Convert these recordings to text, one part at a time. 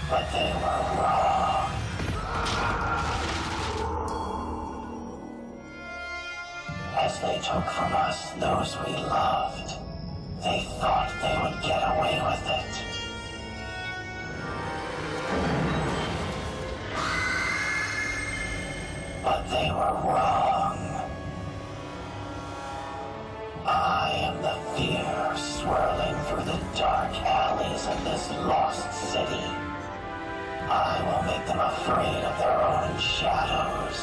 But they were wrong. As they took from us those we loved, they thought they would get away with it. But they were wrong. I am the fear swirling through the dark alleys of this lost city. I will make them afraid of their own shadows.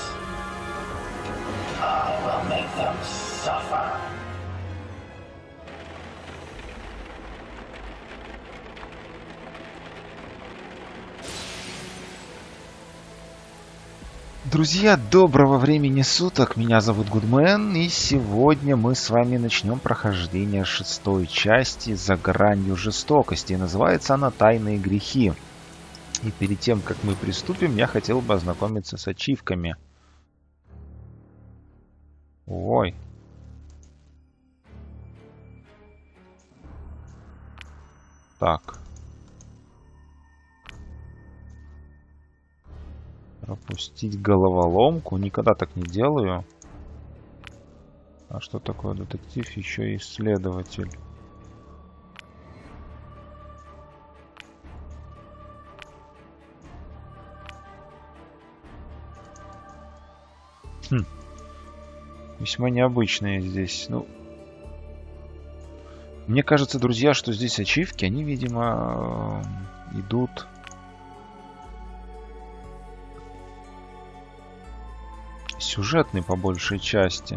I will make them suffer. Друзья, доброго времени суток, меня зовут Гудмен, и сегодня мы с вами начнем прохождение шестой части «За гранью жестокости». Называется она «Тайные грехи». И перед тем, как мы приступим, я хотел бы ознакомиться с ачивками. Ой. Так. Пропустить головоломку. Никогда так не делаю. А что такое детектив? Еще и исследователь. Весьма необычные здесь. Ну, мне кажется, друзья, что здесь ачивки, они, видимо, идут... сюжетный по большей части.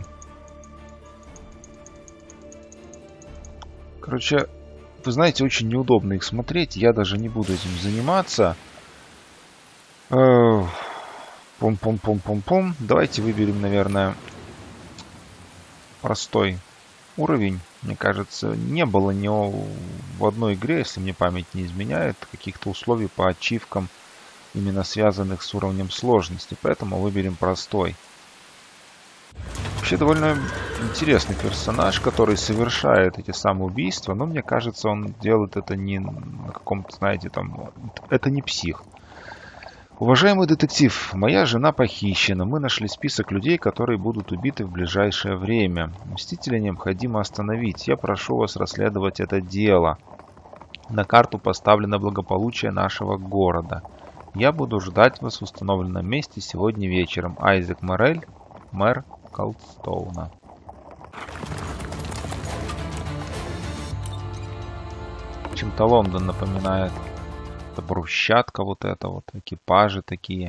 Короче, вы знаете, очень неудобно их смотреть. Я даже не буду этим заниматься. Пум-пум-пум-пум-пум. Давайте выберем, наверное, простой уровень. Мне кажется, не было ни в одной игре, если мне память не изменяет, каких-то условий по ачивкам, именно связанных с уровнем сложности. Поэтому выберем простой. Вообще довольно интересный персонаж, который совершает эти самые убийства, но мне кажется, он делает это не на каком-то, знаете, там, это не псих. Уважаемый детектив, моя жена похищена. Мы нашли список людей, которые будут убиты в ближайшее время. Мстителя необходимо остановить. Я прошу вас расследовать это дело. На карту поставлено благополучие нашего города. Я буду ждать вас в установленном месте сегодня вечером. Айзек Морель, мэр Колдстоуна. Чем-то Лондон напоминает. Это брусчатка вот это вот, экипажи такие.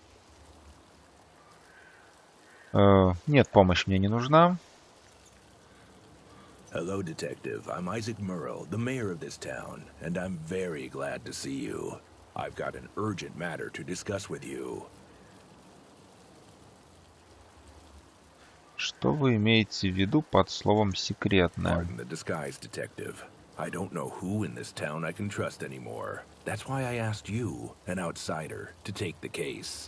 Нет, помощь мне не нужна. Hello, Detective. I'm Isaac Murrell, the mayor of this town, and I'm very glad to see you. I've got an urgent matter to discuss with you. Что вы имеете в виду под словом «секретное»? Pardon the disguise, Detective. I don't know who in this town I can trust anymore. That's why I asked you, an outsider, to take the case.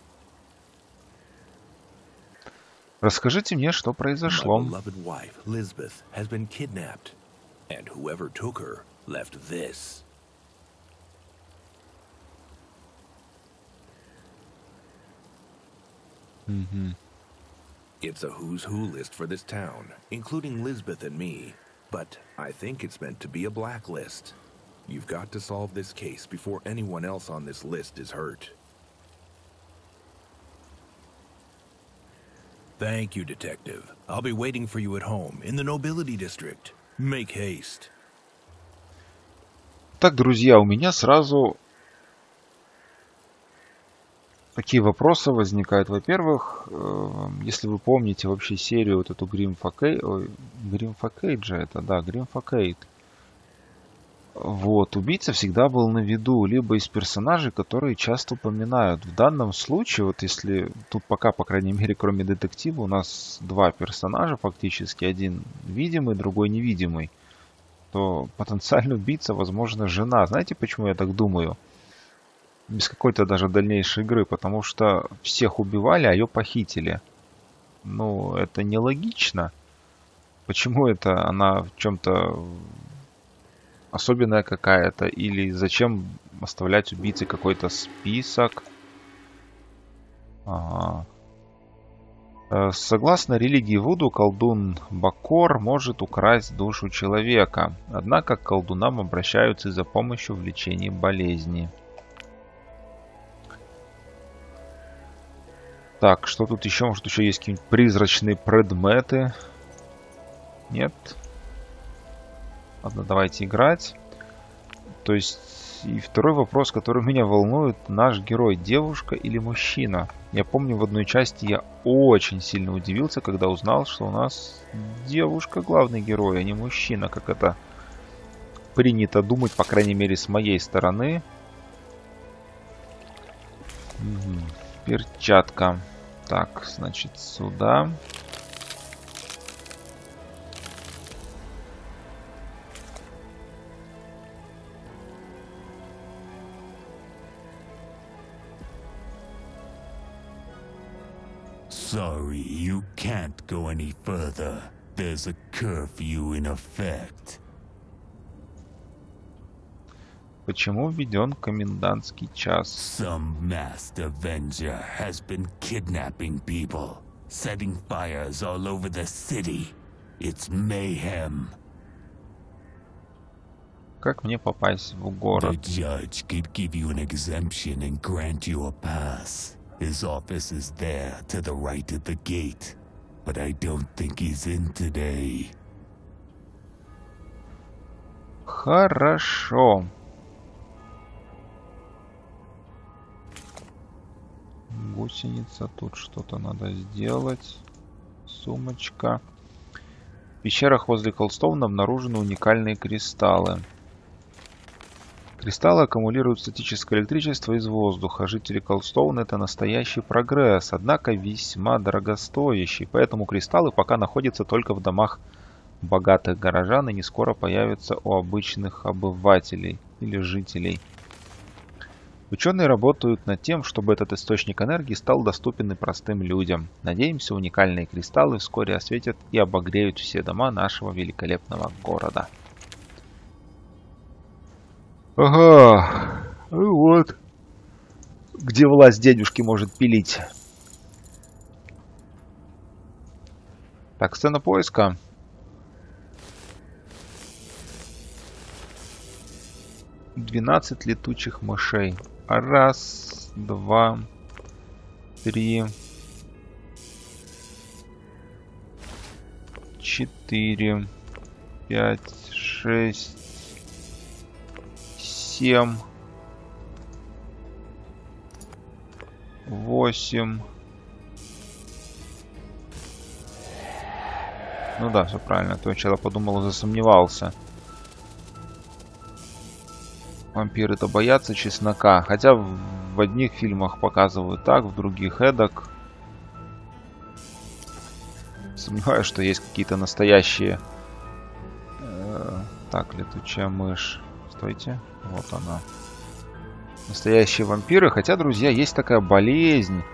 Расскажите мне, что произошло. My beloved wife, Lisbeth, has been kidnapped, and whoever took her left this. It's a who's who list for this town, including Lisbeth and me, but I think it's meant to be a blacklist. You've got to solve this case before anyone else on this list is hurt. Thank you, Detective. I'll be waiting for you at home, in the Nobility District. Make haste. Так, друзья, у меня сразу такие вопросы возникают. Во-первых, если вы помните вообще серию вот эту Grim Facade же это, да, Grim Facade. Вот, убийца всегда был на виду, либо из персонажей, которые часто упоминают. В данном случае, вот если тут пока, по крайней мере, кроме детектива, у нас два персонажа фактически, один видимый, другой невидимый, то потенциальный убийца, возможно, жена. Знаете, почему я так думаю? Без какой-то даже дальнейшей игры, потому что всех убивали, а ее похитили. Ну, это нелогично. Почему это она в чем-то особенная какая-то? Или зачем оставлять убийце какой-то список. Ага. Согласно религии Вуду, колдун Бакор может украсть душу человека. Однако к колдунам обращаются за помощью в лечении болезни. Так, что тут еще? Может, еще есть какие-нибудь призрачные предметы? Нет? Ладно, давайте играть. То есть, и второй вопрос, который меня волнует. Наш герой девушка или мужчина? Я помню, в одной части я очень сильно удивился, когда узнал, что у нас девушка главный герой, а не мужчина, как это принято думать, по крайней мере, с моей стороны. Угу. Перчатка. Так, значит, сюда. Sorry, you can't go any further. There's a curfew in effect. Почему введен комендантский час? Some masked avenger has been kidnapping people, setting fires all over the city. It's mayhem. Как мне попасть в город? The judge could give you an exemption and grant you a pass. His office is there to the right of the gate, but I don't think he's in today. Хорошо. Гусеница, тут что-то надо сделать. Сумочка. В пещерах возле Колдстоуна обнаружены уникальные кристаллы. Кристаллы аккумулируют статическое электричество из воздуха. Жители Колдстоуна — это настоящий прогресс, однако весьма дорогостоящий. Поэтому кристаллы пока находятся только в домах богатых горожан и не скоро появятся у обычных обывателей или жителей. Ученые работают над тем, чтобы этот источник энергии стал доступен и простым людям. Надеемся, уникальные кристаллы вскоре осветят и обогреют все дома нашего великолепного города. Ага, вот. Где власть дядюшки может пилить. Так, сцена поиска. «12 летучих мышей». Раз, два, три, 4, 5, 6, 7, 8. Ну да, все правильно. То я вчера подумал, засомневался. Вампиры-то боятся чеснока. Хотя в одних фильмах показывают так, в других эдак. Сомневаюсь, что есть какие-то настоящие... Так, летучая мышь. Стойте. Вот она. Настоящие вампиры. Хотя, друзья, есть такая болезнь.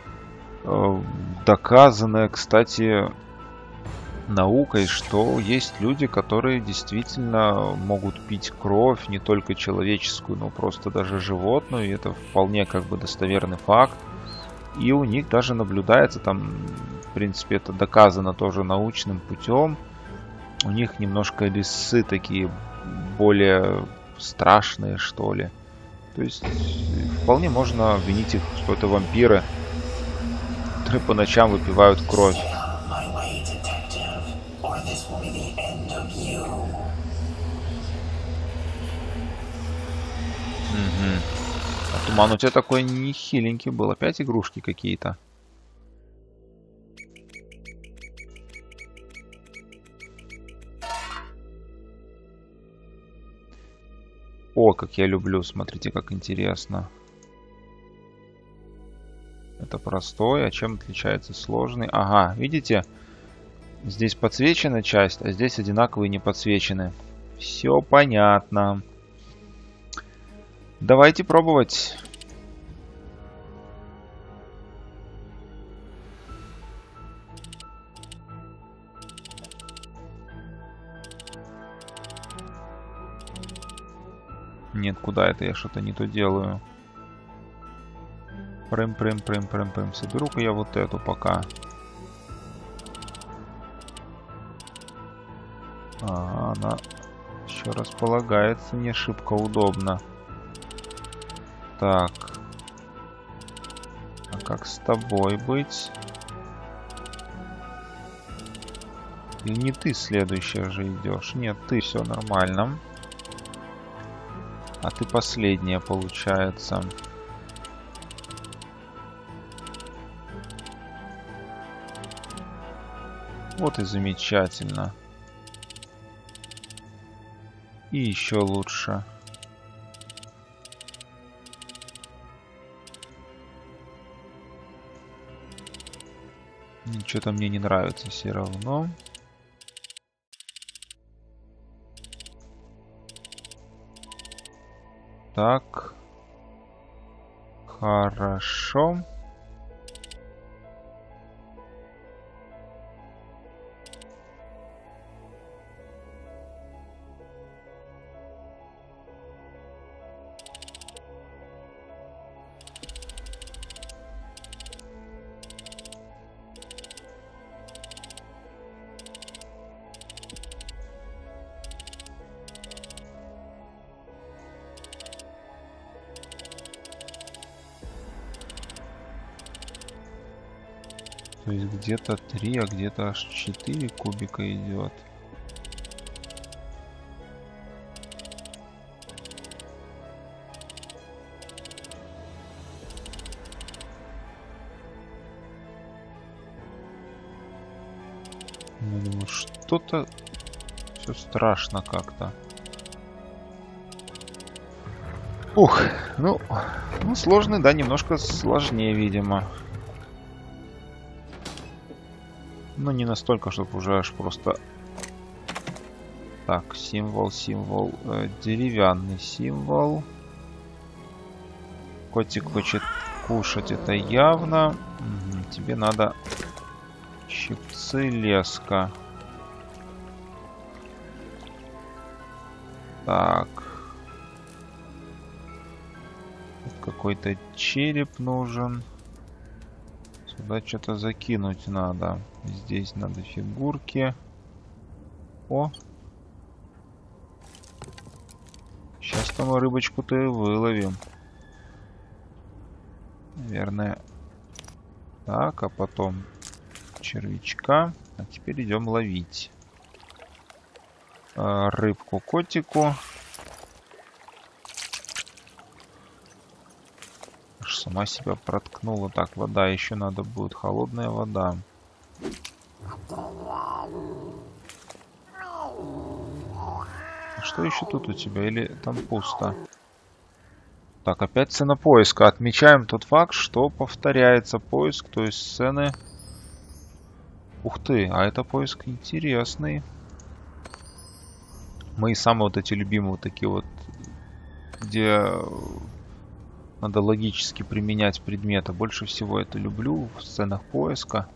Доказанная, кстати, наукой, что есть люди, которые действительно могут пить кровь, не только человеческую, но просто даже животную. И это вполне как бы достоверный факт. И у них даже наблюдается, там, в принципе, это доказано тоже научным путем. У них немножко лисы такие более страшные, что ли. То есть вполне можно обвинить их, что это вампиры, которые по ночам выпивают кровь. Угу. А туман у тебя такой нехиленький был. Опять игрушки какие-то. О, как я люблю. Смотрите, как интересно. Это простой. А чем отличается сложный? Ага, видите? Здесь подсвечена часть, а здесь одинаковые не подсвечены. Все понятно. Давайте пробовать. Нет, куда это? Я что-то не то делаю. Прым. Соберу-ка я вот эту пока. Она еще располагается не шибко удобно. Так. А как с тобой быть? Или не ты следующая же идешь? Нет, ты, все нормально. А ты последняя, получается. Вот и замечательно. И еще лучше. Что-то мне не нравится все равно. Так. Хорошо. То есть где-то 3, а где-то аж 4 кубика идет. Я думаю, что-то все страшно как-то. Ух, ну сложный, да, немножко сложнее, видимо. Но не настолько, чтобы уже аж просто... Так, символ, деревянный символ. Котик хочет кушать, это явно. Угу, тебе надо щипцы, леска. Так. Какой-то череп нужен. Сюда что-то закинуть надо. Здесь надо фигурки. О! Сейчас-то мы рыбочку-то и выловим. Наверное. Так, а потом червячка. А теперь идем ловить. Рыбку котику. Аж сама себя проткнула. Так, вода еще надо будет. Холодная вода. Что еще тут у тебя? Или там пусто? Так, опять сцена поиска. Отмечаем тот факт, что повторяется поиск той сцены. Ух ты, а это поиск интересный. Мои самые вот эти любимые вот такие вот, где надо логически применять предметы. Больше всего это люблю в сценах поиска.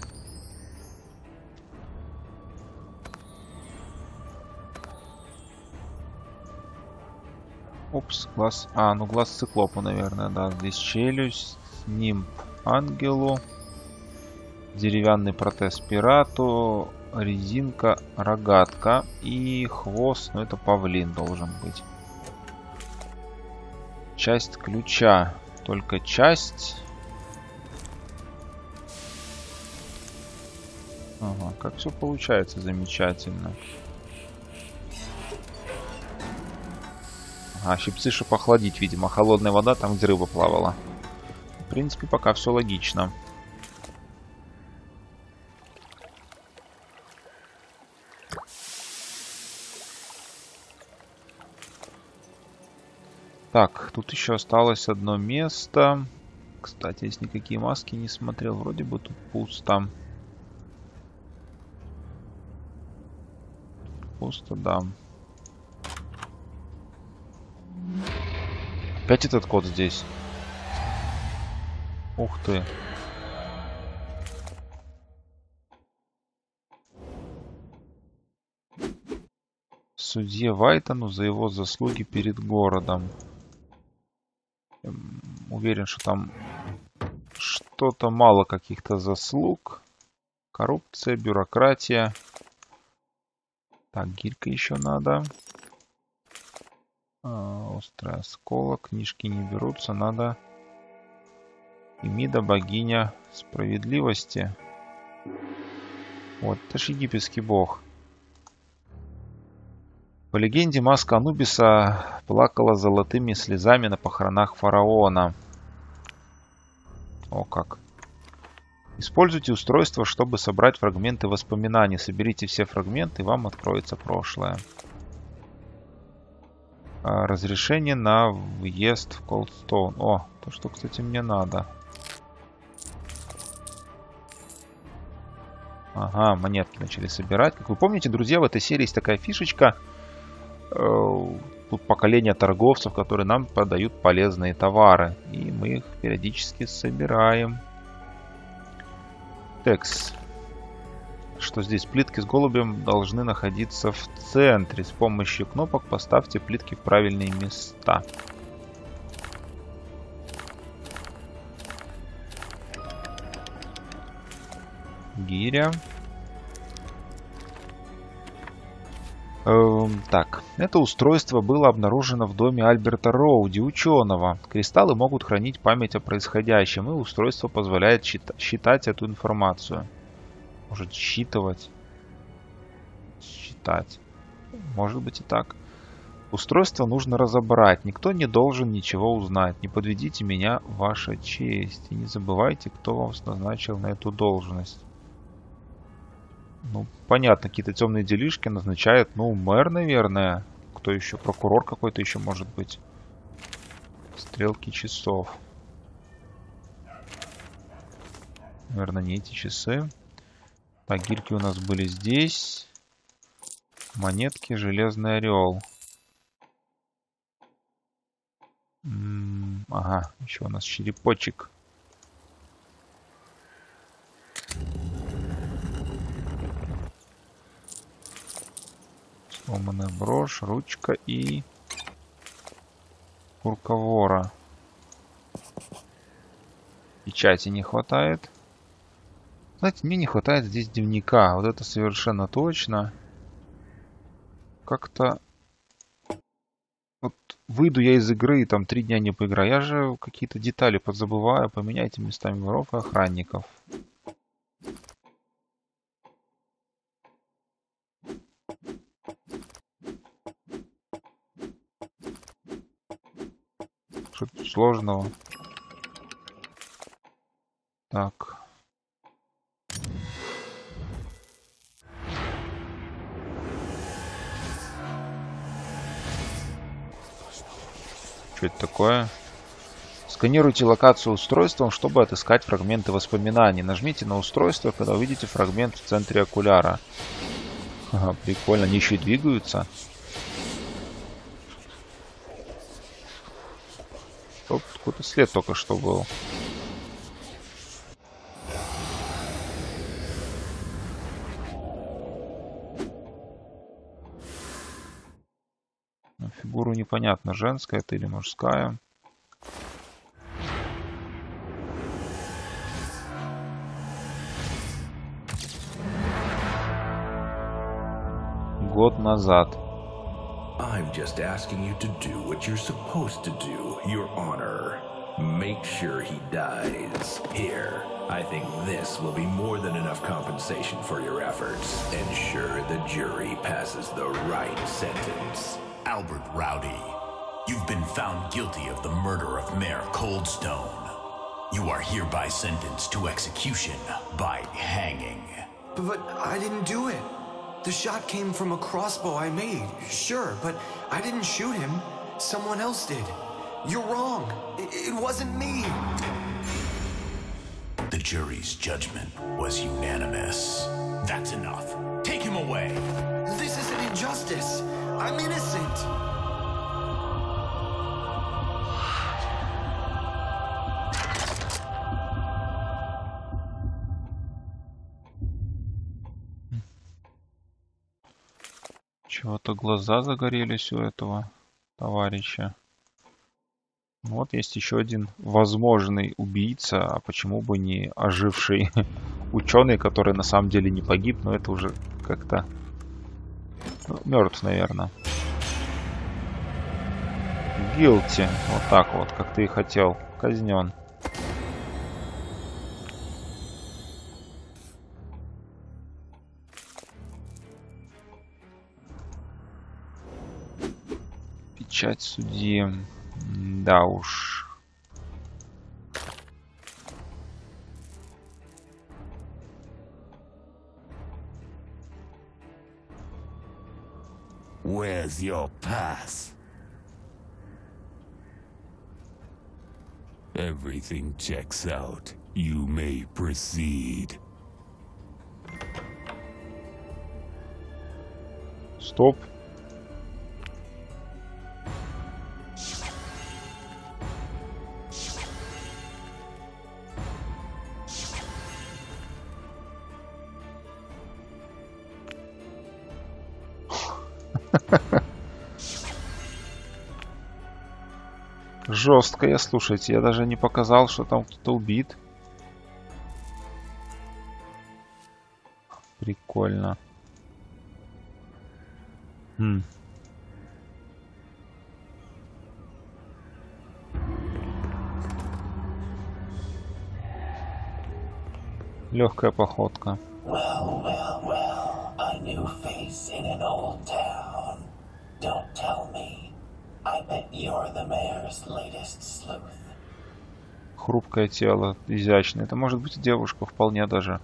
Опс, глаз. А, ну глаз циклопа, наверное, да. Здесь челюсть, нимб ангелу, деревянный протез пирату, резинка, рогатка и хвост. Ну, это павлин должен быть. Часть ключа. Только часть. Ага, как все получается замечательно. А, щипцы, чтобы охладить, видимо. Холодная вода там, где рыба плавала. В принципе, пока все логично. Так, тут еще осталось одно место. Кстати, если никакие маски не смотрел, вроде бы тут пусто. Пусто, да. Опять этот кот здесь. Ух ты. судье Вайтону за его заслуги перед городом. Уверен, что там что-то мало каких-то заслуг. Коррупция, бюрократия. Так, гирька еще надо. Острый осколок. Книжки не берутся. Надо. Эмида, богиня справедливости. Вот, это ж египетский бог. По легенде, маска Анубиса плакала золотыми слезами на похоронах фараона. О как. Используйте устройство, чтобы собрать фрагменты воспоминаний. Соберите все фрагменты, и вам откроется прошлое. Разрешение на въезд в Колдстоун. О, то, что, кстати, мне надо. Ага, монетки начали собирать. Как вы помните, друзья, в этой серии есть такая фишечка. Тут поколение торговцев, которые нам продают полезные товары. И мы их периодически собираем. Текст. Что здесь? Плитки с голубем должны находиться в центре. С помощью кнопок поставьте плитки в правильные места. Гиря. Так, это устройство было обнаружено в доме Альберта Роуди, ученого. Кристаллы могут хранить память о происходящем, и устройство позволяет считать эту информацию. Может, считывать. Считать. Может быть и так. Устройство нужно разобрать. Никто не должен ничего узнать. Не подведите меня, ваша честь. И не забывайте, кто вас назначил на эту должность. Ну, понятно, какие-то темные делишки назначает, ну, мэр, наверное. Кто еще? Прокурор какой-то еще может быть. Стрелки часов. Наверное, не эти часы. Так, гирьки у нас были здесь. Монетки, железный орел. Ага, еще у нас черепочек. Сломанная брошь, ручка и курка вора. Печати не хватает. Знаете, мне не хватает здесь дневника. Вот это совершенно точно. Как-то... Вот выйду я из игры и там 3 дня не поиграю. Я же какие-то детали подзабываю. Поменяйте местами воров и охранников. Что-то сложного. Так. Что это такое? Сканируйте локацию устройством, чтобы отыскать фрагменты воспоминаний. Нажмите на устройство, когда увидите фрагмент в центре окуляра. Ага, прикольно. Они еще и двигаются. Оп, какой-то след только что был. Фигуру непонятно, женская это или мужская. Год назад. I'm just asking you to do what you're supposed to do, Your Honor. Make sure he dies. Here, I think this will be more than enough compensation for your efforts. Ensure the jury passes the right sentence. Albert Rowdy, you've been found guilty of the murder of Mayor Coldstone. You are hereby sentenced to execution by hanging. But I didn't do it. The shot came from a crossbow I made, sure, but I didn't shoot him. Someone else did. You're wrong. It wasn't me. The jury's judgment was unanimous. That's enough. Take him away. This is an injustice. I'm innocent. Чего-то глаза загорелись у этого товарища. Вот есть еще один возможный убийца, а почему бы не оживший ученый, который на самом деле не погиб, но это уже как-то мертв, наверное. Guilty, вот так вот, как ты и хотел, казнен. Печать судьи. Да уж. Where's your pass? Everything checks out. You may proceed. Стоп. Жестко, слушайте, я даже не показал, что там кто-то убит. Прикольно. Легкая походка. Well, well, well, a new face in an old town. Don't tell me. I bet you're the mayor's latest sleuth. Хрупкое тело, изящное. Это может быть девушка, вполне даже.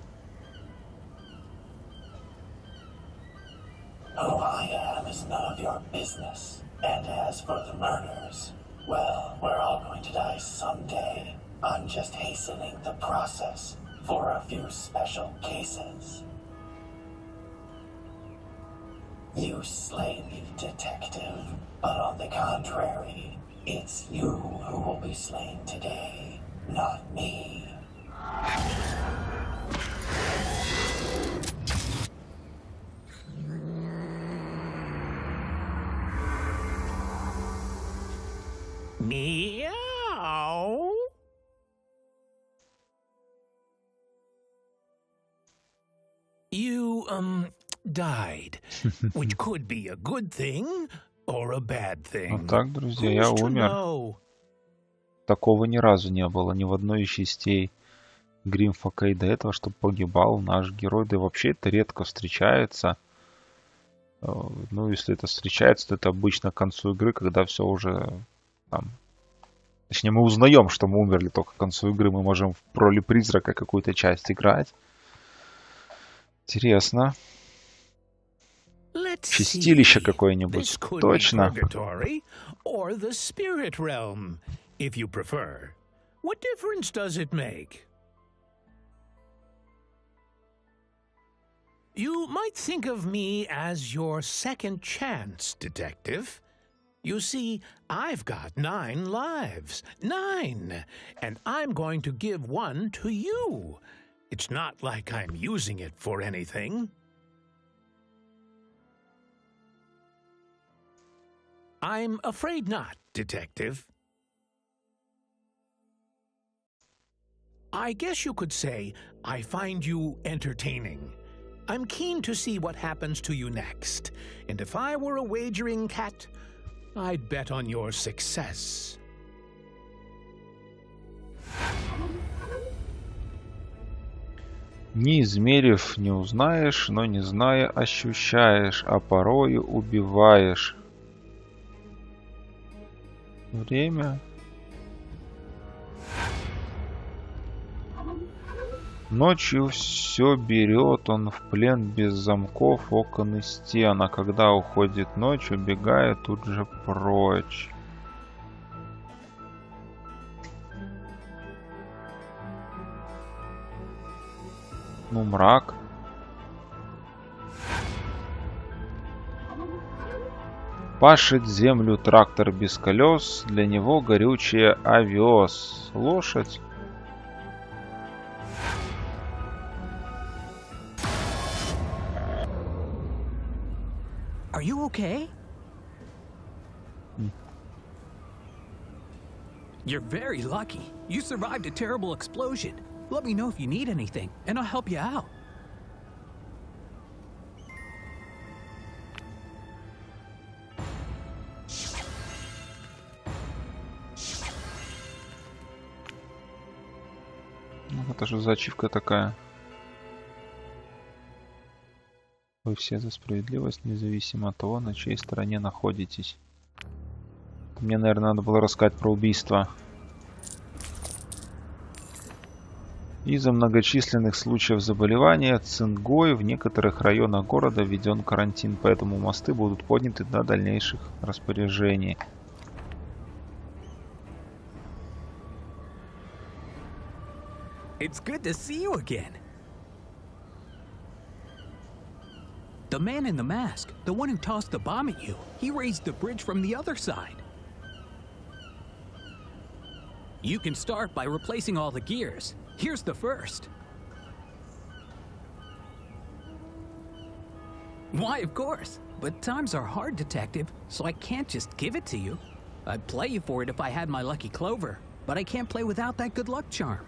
Who I am is none of your business. And as for the murders, well, we're all going to die someday. I'm just hastening the process for a few special cases. You slay me, detective, but on the contrary, it's you who will be slain today, not me. Meow. You, died, which could be a good thing or a bad thing. Вот так, друзья, я умер. Такого ни разу не было, ни в одной из частей Гримфака и до этого, чтобы погибал наш герой. Да и вообще это редко встречается. Ну, если это встречается, то это обычно к концу игры, когда все уже там... Точнее, мы узнаем, что мы умерли только к концу игры. Мы можем в роли призрака какую-то часть играть. Интересно. Чистилище какое-нибудь. Точно. Or the spirit realm, if you prefer. What difference does it make? You might think of me as your second chance, detective. You see, I've got 9 lives. 9! And I'm going to give one to you. It's not like I'm using it for anything. I'm afraid not, detective. I guess you could say I find you entertaining. I'm keen to see what happens to you next. And if I were a wagering cat, I'd bet on your success. Не измерив, не узнаешь, но не зная, ощущаешь, а порою убиваешь. Время. Ночью все берет он в плен без замков, окон и стен, а когда уходит ночь, убегает тут же прочь. Ну, мрак. Пашет землю трактор без колес, для него горючее овес. Лошадь. Are you okay? You're very lucky. You survived a terrible explosion. Let me know if you need anything, and I'll help you out. Это же за ачивка такая. Вы все за справедливость, независимо от того, на чьей стороне находитесь. Мне, наверное, надо было рассказать про убийство. Из-за многочисленных случаев заболевания цингой в некоторых районах города введен карантин, поэтому мосты будут подняты до дальнейших распоряжений. It's good to see you again. The man in the mask, the one who tossed the bomb at you, he raised the bridge from the other side. You can start by replacing all the gears. Here's the first. Why, of course. But times are hard, Detective, so I can't just give it to you. I'd play you for it if I had my lucky clover, but I can't play without that good luck charm.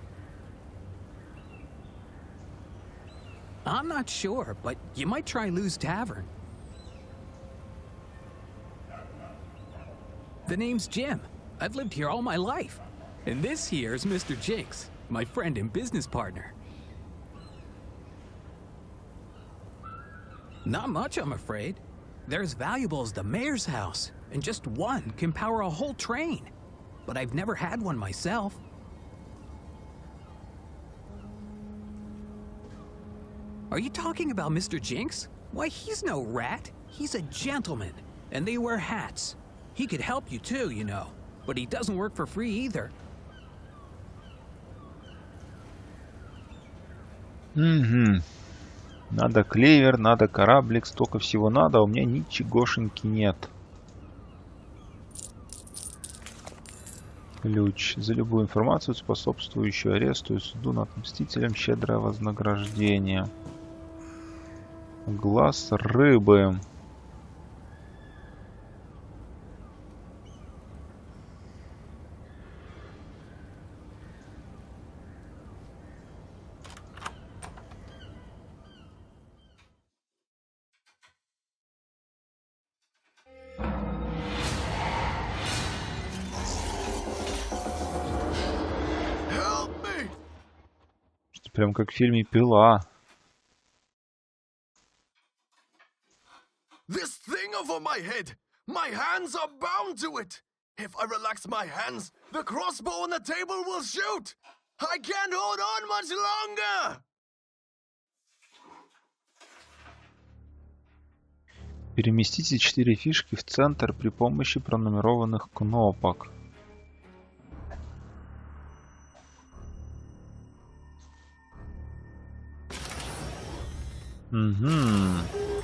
I'm not sure, but you might try Lou's Tavern. The name's Jim. I've lived here all my life. And this here's Mr. Jinx, my friend and business partner. Not much, I'm afraid. They're as valuable as the mayor's house, and just one can power a whole train. But I've never had one myself. Are you talking about Mr. Jinx? Why, he's no rat. He's a gentleman, and they wear hats. He could help you too, you know, but he doesn't work for free either. Угу. Надо клевер, надо кораблик, столько всего надо, а у меня ничегошеньки нет. Ключ. За любую информацию, способствующую аресту и суду над мстителем, щедрое вознаграждение. Глаз рыбы. Что прям как в фильме «Пила». This thing over my head! My hands are bound to it! If I relax my hands, the crossbow on the table will shoot! I can't hold on much longer! Переместите 4 фишки в центр при помощи пронумерованных кнопок. Угу.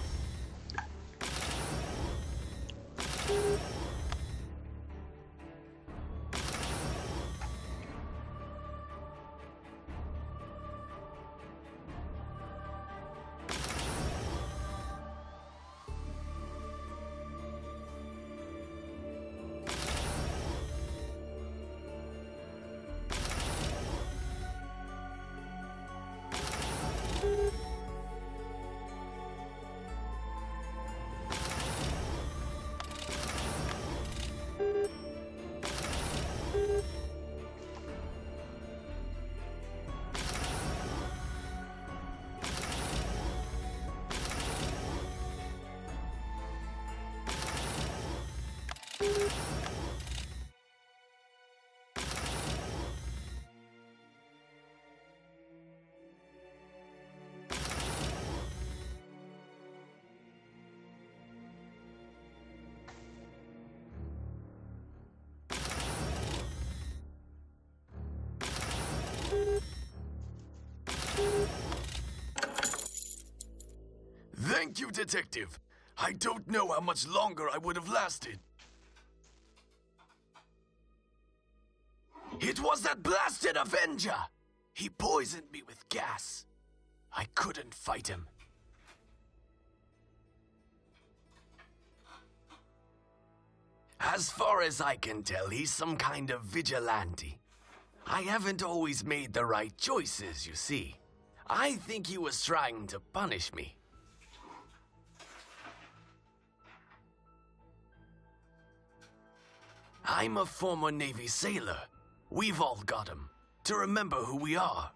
Thank you, Detective. I don't know how much longer I would have lasted. It was that blasted Avenger! He poisoned me with gas. I couldn't fight him. As far as I can tell, he's some kind of vigilante. I haven't always made the right choices, you see. I think he was trying to punish me. I'm a former Navy sailor. We've all got 'em. To remember who we are.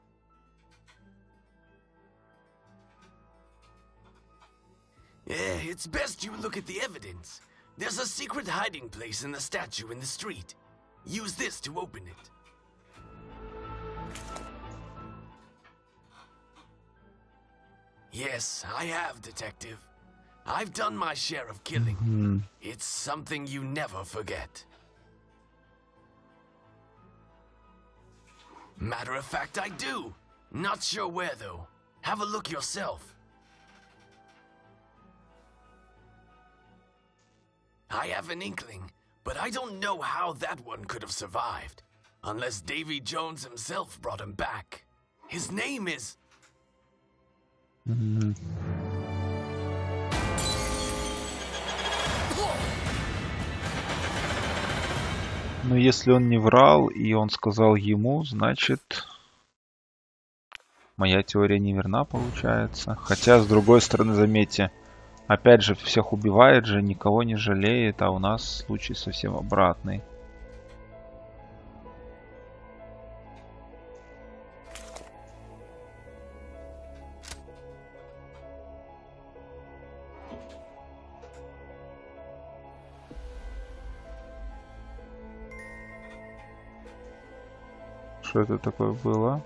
Yeah, it's best you look at the evidence. There's a secret hiding place in the statue in the street. Use this to open it. Yes, I have, Detective. I've done my share of killing. It's something you never forget. Matter of fact, I do. Not sure where, though. Have a look yourself. I have an inkling, but I don't know how that one could have survived. Unless Davy Jones himself brought him back. His name is... Но если он не врал, и он сказал ему, значит, моя теория не верна, получается. Хотя, с другой стороны, заметьте, опять же, всех убивает же, никого не жалеет, а у нас случай совсем обратный. Что это такое было?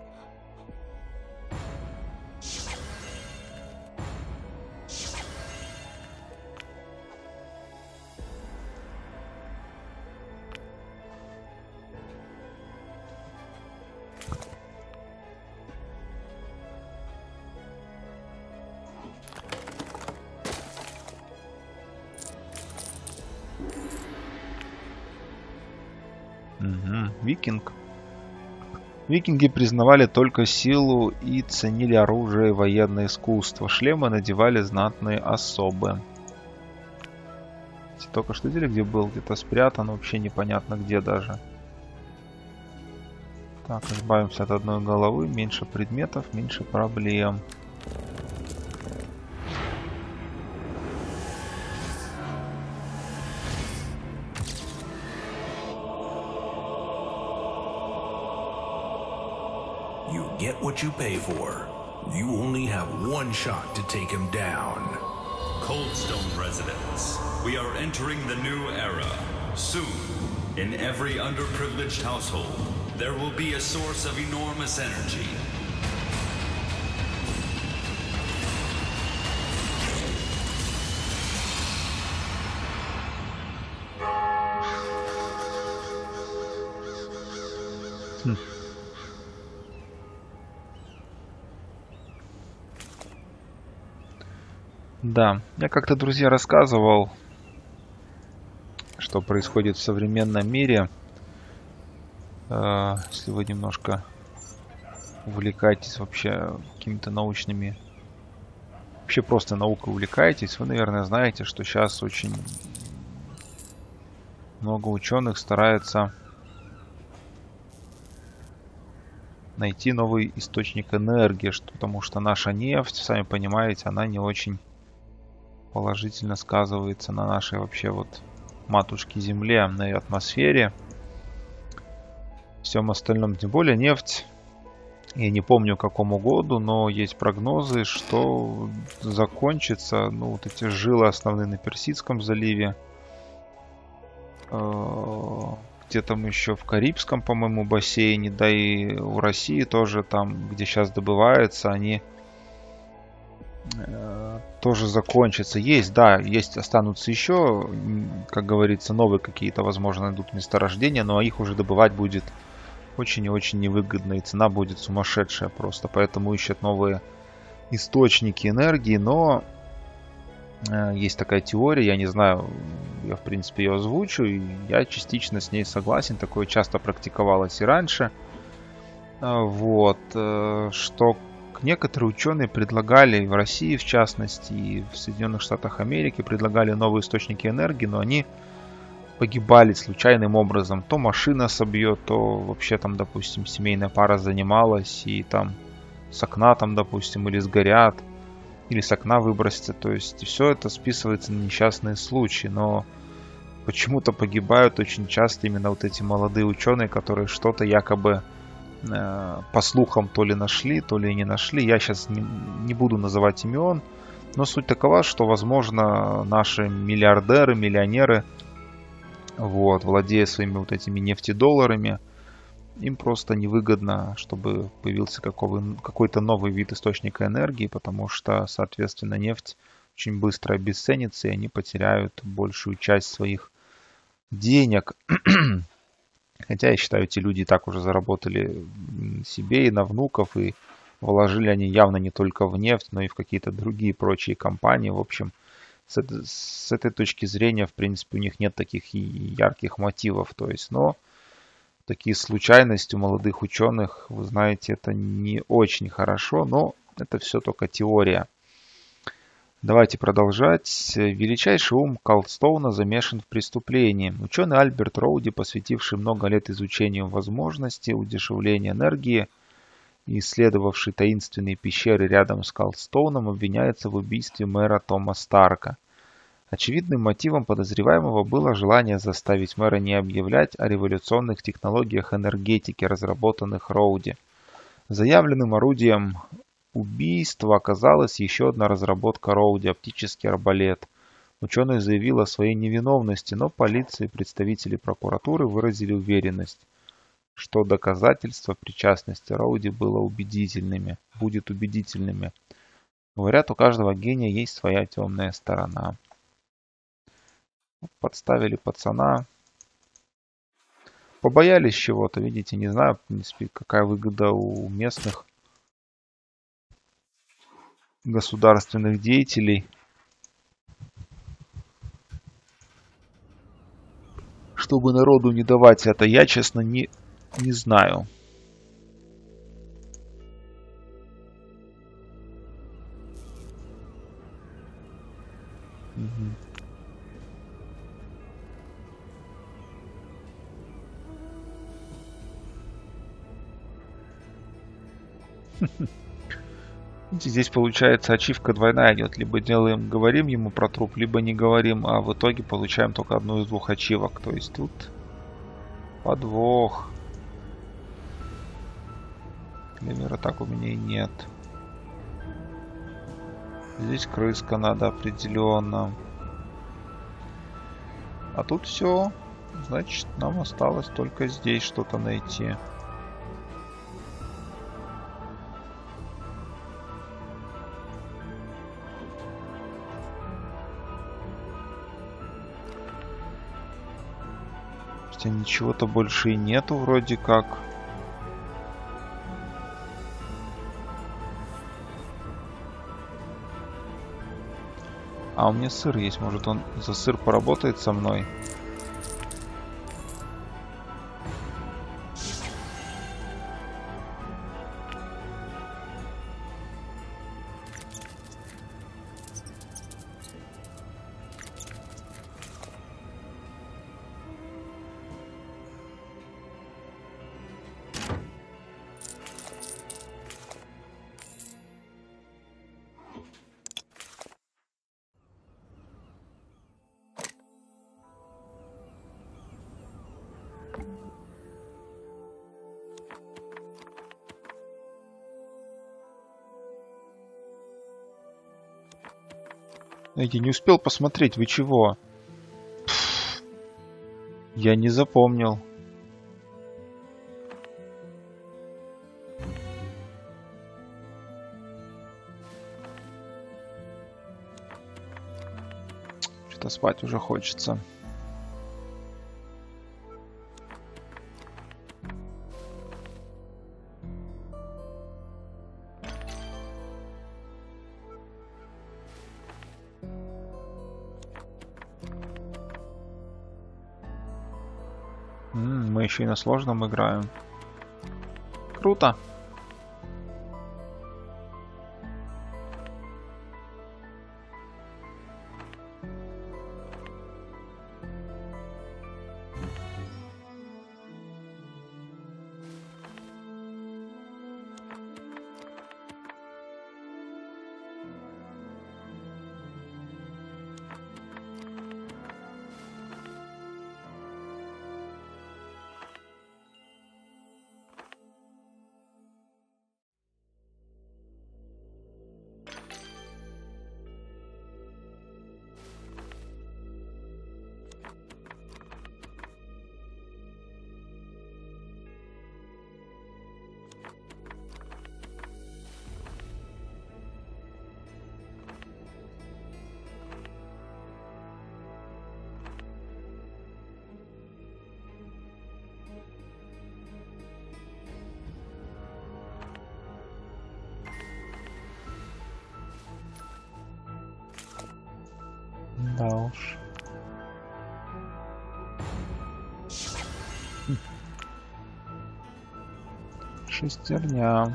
Викинг. Викинги признавали только силу и ценили оружие и военное искусство. Шлемы надевали знатные особы. Только что видели, где был? Где-то спрятан, вообще непонятно где даже. Так, избавимся от одной головы. Меньше предметов, меньше проблем. Get what you pay for. You only have one shot to take him down. Coldstone residents, we are entering the new era. Soon, in every underprivileged household, there will be a source of enormous energy. Да, я как-то, друзья, рассказывал, что происходит в современном мире. Если вы немножко увлекаетесь вообще какими-то научными, вообще просто наукой увлекаетесь, вы, наверное, знаете, что сейчас очень много ученых стараются найти новый источник энергии, потому что наша нефть, сами понимаете, она не очень положительно сказывается на нашей вообще вот матушке Земле, на ее атмосфере, всем остальном. Тем более нефть, я не помню к какому году, но есть прогнозы, что закончится, ну вот эти жилы основные на Персидском заливе, где там еще в Карибском, по-моему, бассейне, да и у России тоже там, где сейчас добывается, они тоже закончатся. Есть, да, есть, останутся еще, как говорится, новые какие-то, возможно, найдут месторождения, но их уже добывать будет очень и очень невыгодно, и цена будет сумасшедшая просто. Поэтому ищут новые источники энергии, но есть такая теория, я не знаю, я в принципе ее озвучу, и я частично с ней согласен, такое часто практиковалось и раньше. Вот, что некоторые ученые предлагали в России, в частности, и в Соединенных Штатах Америки, предлагали новые источники энергии, но они погибали случайным образом. То машина собьет, то вообще там, допустим, семейная пара занималась и там с окна там, допустим, или сгорят, или с окна выбросятся. То есть все это списывается на несчастные случаи, но почему-то погибают очень часто именно вот эти молодые ученые, которые что-то якобы по слухам то ли нашли, то ли не нашли. Я сейчас не буду называть имен, но суть такова, что, возможно, наши миллиардеры, миллионеры, вот, владея своими вот этими нефтедолларами, им просто невыгодно, чтобы появился какой-то новый вид источника энергии, потому что, соответственно, нефть очень быстро обесценится, и они потеряют большую часть своих денег. Хотя, я считаю, эти люди и так уже заработали себе и на внуков, и вложили они явно не только в нефть, но и в какие-то другие прочие компании. В общем, с этой точки зрения, в принципе, у них нет таких ярких мотивов. То есть, но такие случайности у молодых ученых, вы знаете, это не очень хорошо, но это все только теория. Давайте продолжать. Величайший ум Калстоуна замешан в преступлении. Ученый Альберт Роуди, посвятивший много лет изучению возможностей удешевления энергии и исследовавший таинственные пещеры рядом с Калстоуном, обвиняется в убийстве мэра Тома Старка. Очевидным мотивом подозреваемого было желание заставить мэра не объявлять о революционных технологиях энергетики, разработанных Роуди. Заявленным орудием убийства оказалась еще одна разработка Роуди – оптический арбалет. Ученый заявил о своей невиновности, но полиция и представители прокуратуры выразили уверенность, что доказательства причастности Роуди будет убедительными. Говорят, у каждого гения есть своя темная сторона. Подставили пацана. Побоялись чего-то, видите, не знаю, в принципе, какая выгода у местных государственных деятелей. Чтобы народу не давать это, я, честно, не знаю. Здесь получается ачивка двойная идет. Либо говорим ему про труп, либо не говорим, а в итоге получаем только одну из двух ачивок. То есть тут подвох. Клевера так у меня и нет. Здесь крыска надо определенно. А тут все. Значит, нам осталось только здесь что-то найти. Хотя ничего-то больше и нету вроде как. А у меня сыр есть, может он за сыр поработает со мной? Я не успел посмотреть, вы чего? Я не запомнил. Что-то спать уже хочется. Мы еще и на сложном играем. Круто. уж. Шестерня.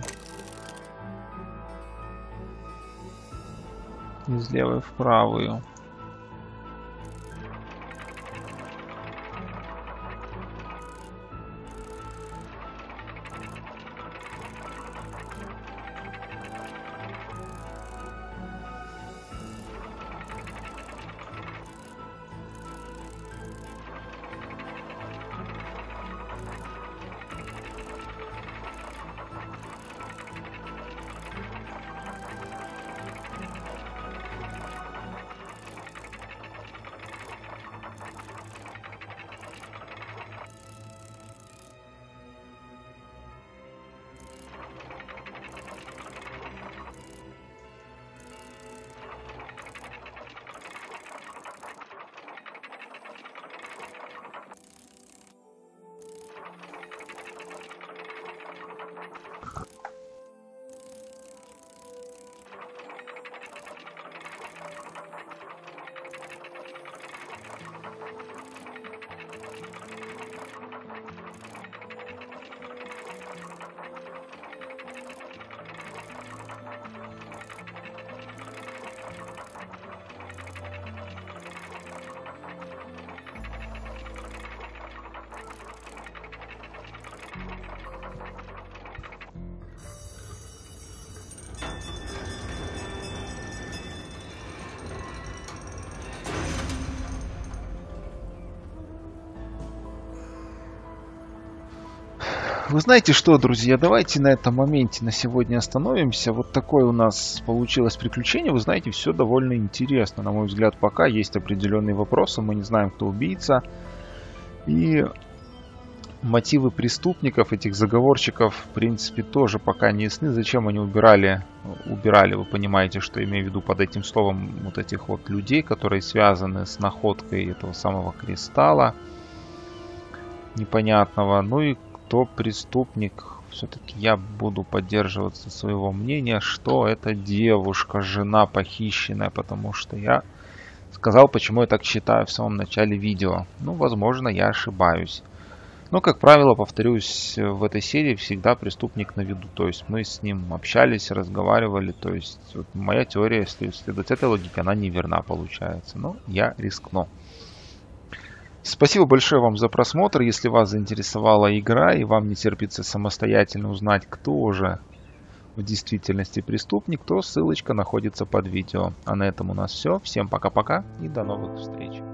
Из левой в правую. Вы знаете что, друзья, давайте на этом моменте на сегодня остановимся. Вот такое у нас получилось приключение. Вы знаете, все довольно интересно. На мой взгляд, пока есть определенные вопросы. Мы не знаем, кто убийца. И мотивы преступников, этих заговорщиков, в принципе, тоже пока не ясны. Зачем они убирали, вы понимаете, что имею в виду под этим словом, вот этих вот людей, которые связаны с находкой этого самого кристалла непонятного. Ну и кто преступник, все-таки я буду поддерживаться своего мнения, что это девушка, жена похищенная, потому что я сказал, почему я так считаю в самом начале видео. Ну, возможно, я ошибаюсь. Но, как правило, повторюсь, в этой серии всегда преступник на виду. То есть мы с ним общались, разговаривали. То есть вот моя теория, если следовать этой логике, она неверна получается. Но я рискну. Спасибо большое вам за просмотр. Если вас заинтересовала игра и вам не терпится самостоятельно узнать, кто же в действительности преступник, то ссылочка находится под видео. А на этом у нас все. Всем пока-пока и до новых встреч.